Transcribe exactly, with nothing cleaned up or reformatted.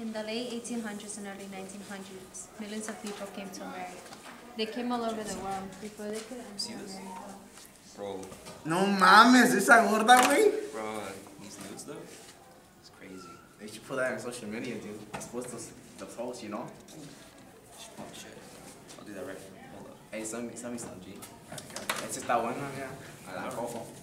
In the late eighteen hundreds and early nineteen hundreds, millions of people came to America. They came all over the world before they could enter America. Bro. No mames, esa gorda, güey. Bro, these nudes though? It's crazy. They should put that on social media, dude. Expose those, the posts, you know? Oh shit. I'll do that right now. Hold up. Hey, send me, send me some, G. Esta está buena, mira. A la rojo.